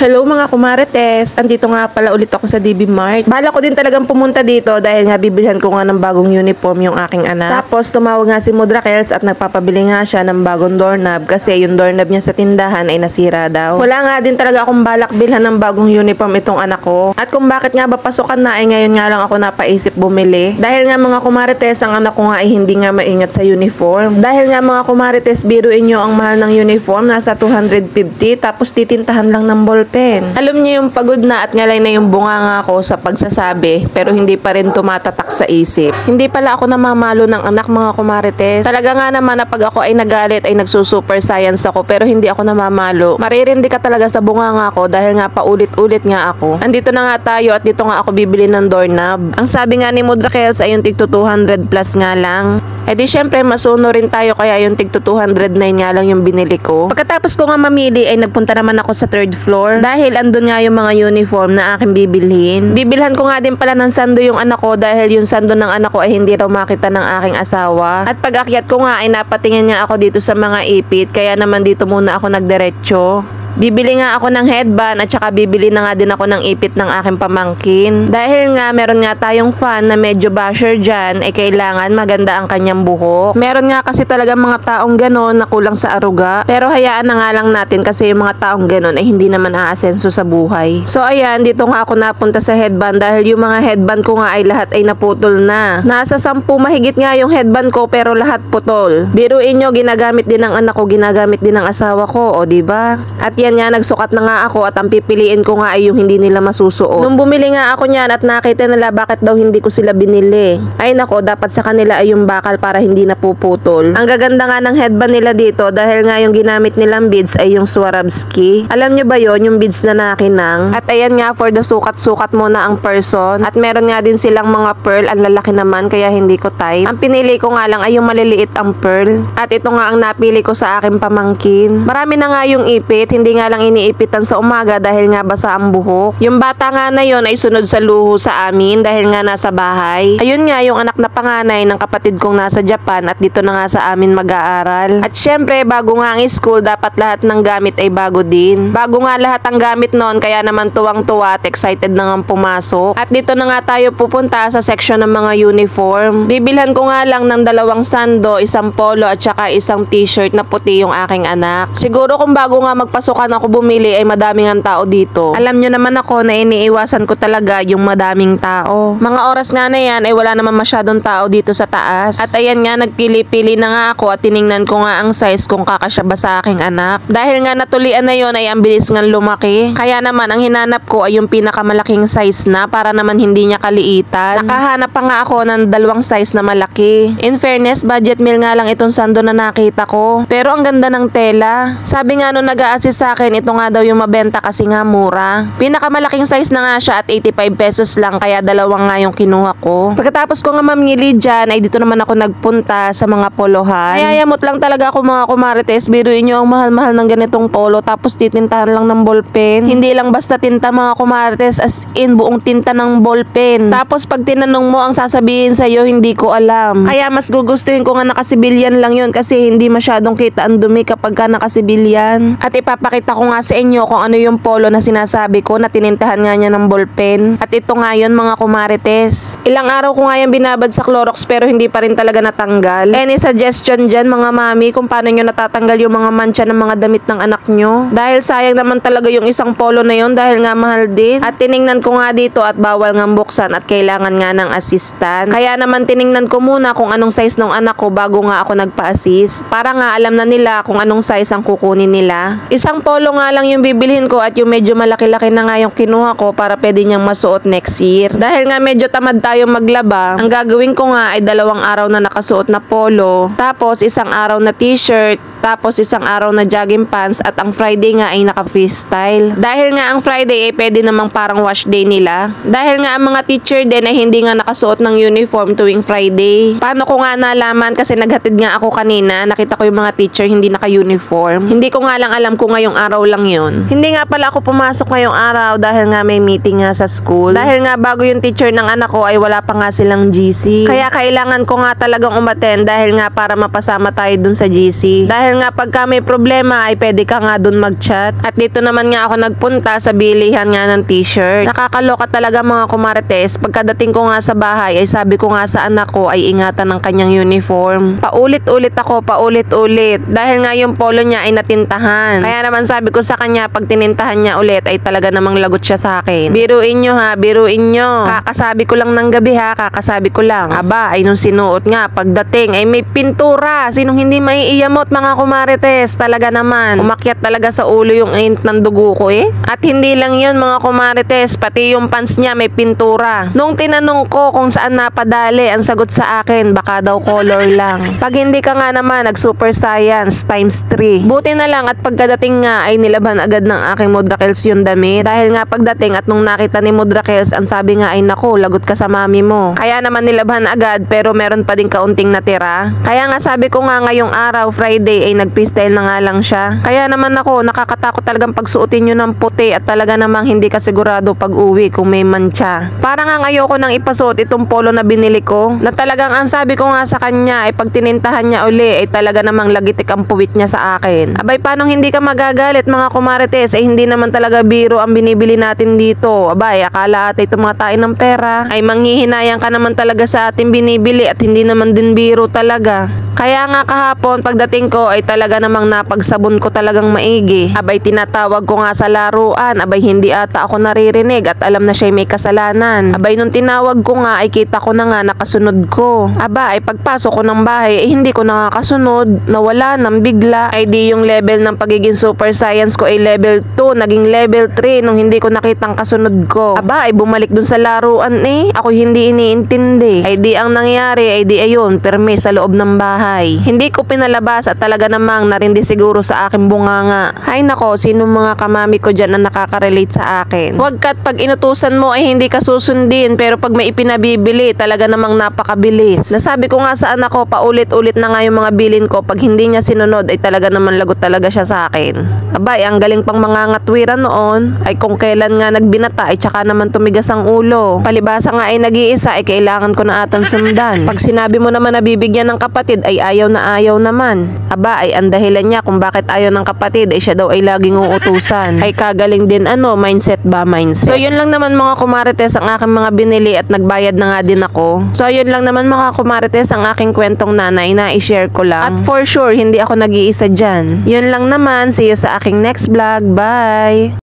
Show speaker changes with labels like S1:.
S1: Hello mga kumarites, andito nga pala ulit ako sa DB Mart. Bala ko din talagang pumunta dito dahil nga bibilhan ko nga ng bagong uniform yung aking anak. Tapos tumawag nga si Mudrakels at nagpapabili nga siya ng bagong doorknob kasi yung doorknob niya sa tindahan ay nasira daw. Wala nga din talaga akong balak bilhan ng bagong uniform itong anak ko. At kung bakit nga ba pasukan na ay ngayon nga lang ako napaisip bumili. Dahil nga mga kumarites, ang anak ko nga ay hindi nga maingat sa uniform. Dahil nga mga kumarites, biruin nyo ang mahal ng uniform, nasa 250 tapos titintahan lang ng ballpen. Alam niyo yung pagod na at ngalay na yung bunganga ko sa pagsasabi pero hindi pa rin tumatatak sa isip. Hindi pala ako namamalo ng anak mga kumarites. Talaga nga naman na pag ako ay nagalit ay nagsusuper science ako pero hindi ako namamalo. Maririndi ka talaga sa bunganga ko dahil nga paulit-ulit nga ako. Andito na nga tayo at dito nga ako bibili ng doorknob. Ang sabi nga ni Mudrakels ay yung tig 200 plus nga lang. Eh di syempre masuno rin tayo kaya yung tig 209 nga lang yung binili ko. Pagkatapos ko nga mamili ay nagpunta naman ako sa third floor dahil andun nga yung mga uniform na aking bibilhin. Bibilhan ko nga din pala ng sando yung anak ko dahil yung sando ng anak ko ay hindi raw makita ng aking asawa. At pag akyat ko nga ay napatingin nga ako dito sa mga ipit kaya naman dito muna ako nagdiretso. Bibili nga ako ng headband at saka bibili na nga din ako ng ipit ng aking pamangkin. Dahil nga meron nga tayong fan na medyo basher dyan, ay kailangan maganda ang kanyang buhok. Meron nga kasi talaga mga taong ganon na kulang sa aruga. Pero hayaan na nga lang natin kasi yung mga taong ganon ay hindi naman aasenso sa buhay. So ayan, dito nga ako napunta sa headband dahil yung mga headband ko nga ay lahat ay naputol na. Nasa 10 mahigit nga yung headband ko pero lahat putol. Biruin nyo, ginagamit din ng anak ko, ginagamit din ng asawa ko, o diba? At yan nga, nagsukat na nga ako at ang pipiliin ko nga ay yung hindi nila masusuot. Nung bumili nga ako niyan at nakita nila bakit daw hindi ko sila binili. Ay nako, dapat sa kanila ay yung bakal para hindi napuputol. Ang gaganda nga ng headband nila dito dahil nga yung ginamit nilang beads ay yung Swarovski. Alam nyo ba yon yung beads na nakinang? At ayan nga, for the sukat-sukat muna ang person. At meron nga din silang mga pearl, ang lalaki naman kaya hindi ko type. Ang pinili ko nga lang ay yung maliliit ang pearl. At ito nga ang napili ko sa aking pamangkin. Marami na nga yung ipit, hindi nga lang iniipitan sa umaga dahil nga basa ang buhok. Yung bata nga na yon ay sunod sa luho sa amin dahil nga nasa bahay. Ayun nga yung anak na panganay ng kapatid kong nasa Japan at dito na nga sa amin mag-aaral. At syempre bago nga ang school dapat lahat ng gamit ay bago din. Bago nga lahat ang gamit noon kaya naman tuwang-tuwa at excited na nga pumasok. At dito na nga tayo pupunta sa section ng mga uniform. Bibilhan ko nga lang ng 2 sando, 1 polo at saka 1 t-shirt na puti yung aking anak. Siguro kung bago nga magpasukan ako bumili ay madaming ang tao dito. Alam nyo naman ako na iniiwasan ko talaga yung madaming tao. Mga oras nga na yan ay wala naman masyadong tao dito sa taas. At ayan nga, nagpili-pili na nga ako at tiningnan ko nga ang size kung kakasya ba sa aking anak. Dahil nga natulian na yon ay ang bilis nga lumaki. Kaya naman ang hinanap ko ay yung pinakamalaking size na para naman hindi niya kaliitan. Nakahanap pa nga ako ng 2 size na malaki. In fairness, budget meal nga lang itong sando na nakita ko. Pero ang ganda ng tela. Sabi nga nung nag-a-assist sa akin, ito nga daw yung mabenta kasi nga mura. Pinakamalaking size na nga siya at 85 pesos lang kaya 2 nga yung kinuha ko. Pagkatapos ko nga mamili dyan ay dito naman ako nagpunta sa mga polohan. Ayayamot lang talaga ako mga kumarites. Biruin nyo ang mahal-mahal ng ganitong polo tapos titintahan lang ng ballpen. Hindi lang basta tinta mga kumarites, as in buong tinta ng ballpen. Tapos pag tinanong mo ang sasabihin sa'yo hindi ko alam. Kaya mas gugustuhin ko nga nakasibilyan lang yun kasi hindi masyadong kita ang dumi kapag ka nakasibilyan. At ipapakita ko nga sa inyo kung ano yung polo na sinasabi ko na tinintahan nga niya ng ballpen. At ito nga yun mga kumarites. Ilang araw ko nga yung binabad sa Clorox pero hindi pa rin talaga natanggal. Any suggestion dyan mga mami kung paano nyo natatanggal yung mga mancha ng mga damit ng anak nyo? Dahil sayang naman talaga yung isang polo na yun dahil nga mahal din. At tiningnan ko nga dito at bawal nga buksan at kailangan nga ng assistant. Kaya naman tiningnan ko muna kung anong size ng anak ko bago nga ako nagpa-assist. Para nga alam na nila kung anong size ang kukunin nila. Isang polo nga lang yung bibilhin ko at yung medyo malaki-laki na nga yung kinuha ko para pwede niyang masuot next year. Dahil nga medyo tamad tayo maglaba, ang gagawin ko nga ay 2 araw na nakasuot na polo, tapos 1 araw na t-shirt, tapos 1 araw na jogging pants at ang Friday nga ay naka-freestyle. Dahil nga ang Friday ay pwede namang parang wash day nila. Dahil nga ang mga teacher din ay hindi nga nakasuot ng uniform tuwing Friday. Paano ko nga nalaman kasi naghatid nga ako kanina, nakita ko yung mga teacher hindi naka-uniform. Hindi ko nga lang alam kung ngayong araw lang yun. Hindi nga pala ako pumasok ngayong araw dahil nga may meeting nga sa school. Dahil nga bago yung teacher ng anak ko ay wala pa nga silang GC. Kaya kailangan ko nga talagang umattend dahil nga para mapasama tayo dun sa GC. Dahil Dahil nga pagka may problema ay pwede ka nga dun mag-chat. At dito naman nga ako nagpunta sa bilihan nga ng t-shirt. Nakakaloka talaga mga kumarites. Pagkadating ko nga sa bahay ay sabi ko nga sa anak ko ay ingatan ng kanyang uniform. Paulit-ulit ako, paulit-ulit. Dahil nga yung polo niya ay natintahan. Kaya naman sabi ko sa kanya pag tinintahan niya ulit ay talaga namang lagot siya sa akin. Biruin nyo ha, biruin nyo. Kakasabi ko lang ng gabi ha, kakasabi ko lang. Aba ay nung sinuot nga pagdating ay may pintura. Sinong hindi maiiyamot mga kumarites? Talaga naman. Umakyat talaga sa ulo yung ain't ng dugo ko eh. At hindi lang yun mga kumarites, pati yung pants niya may pintura. Nung tinanong ko kung saan napadali, ang sagot sa akin baka daw color lang. Pag hindi ka nga naman nag super science times 3. Buti na lang at pagkadating nga ay nilaban agad ng aking Modrakels yung damit. Dahil nga pagdating at nung nakita ni Modrakels, ang sabi nga ay naku, lagot ka sa mami mo. Kaya naman nilabhan agad pero meron pa din kaunting natira. Kaya nga sabi ko nga ngayong araw Friday ay nag-freestyle na nga lang siya. Kaya naman ako nakakatakot talagang pagsuotin nyo ng puti at talaga namang hindi ka sigurado pag uwi kung may mancha. Para nga ngayoko nang ipasuot itong polo na binili ko na talagang ang sabi ko nga sa kanya ay pag tinintahan niya uli ay talaga namang lagitik ang puwit niya sa akin. Abay paano hindi ka magagalit mga kumarites ay hindi naman talaga biro ang binibili natin dito. Abay akala ate itong mga tayo ng pera ay manghihinayang ka naman talaga sa ating binibili at hindi naman din biro talaga. Kaya nga kahapon pagdating ko ay talaga namang napagsabon ko talagang maigi. Abay tinatawag ko nga sa laruan, abay hindi ata ako naririnig at alam na siya may kasalanan. Abay nung tinawag ko nga ay kita ko na nga nakasunod ko. Aba ay pagpasok ko ng bahay ay hindi ko nakakasunod, nawala nang bigla. Ay di yung level ng pagiging super science ko ay level 2, naging level 3 nung hindi ko nakitang kasunod ko. Aba ay bumalik dun sa laruan eh, ako hindi iniintindi. Ay di ang nangyari ay di ayun, perme sa loob ng bahay. Hindi ko pinalabas at talaga namang narindi siguro sa aking bunganga. Hay nako, sino mga kamami ko dyan na nakaka-relate sa akin? Huwag ka't pag inutusan mo ay hindi ka susundin pero pag may ipinabibili talaga namang napakabilis. Nasabi ko nga sa anak ko paulit-ulit na nga yung mga bilin ko pag hindi niya sinunod ay talaga naman lagot talaga siya sa akin. Abay, ang galing pang mga ngatwiran noon ay kung kailan nga nagbinata ay tsaka naman tumigas ang ulo. Palibasa nga ay nag-iisa ay kailangan ko na atan sundan. Pag sinabi mo naman na bibigyan ng kapatid ay ayaw na ayaw naman. Aba ay ang dahilan niya kung bakit ayaw ng kapatid ay siya daw ay laging uutusan. Ay kagaling din mindset ba mindset. So yun lang naman mga kumarites ang aking mga binili at nagbayad na nga din ako. So yun lang naman mga kumarites ang aking kwentong nanay na i-share ko lang. At for sure hindi ako nag-iisa dyan. Yun lang naman, see you sa aking next vlog. Bye!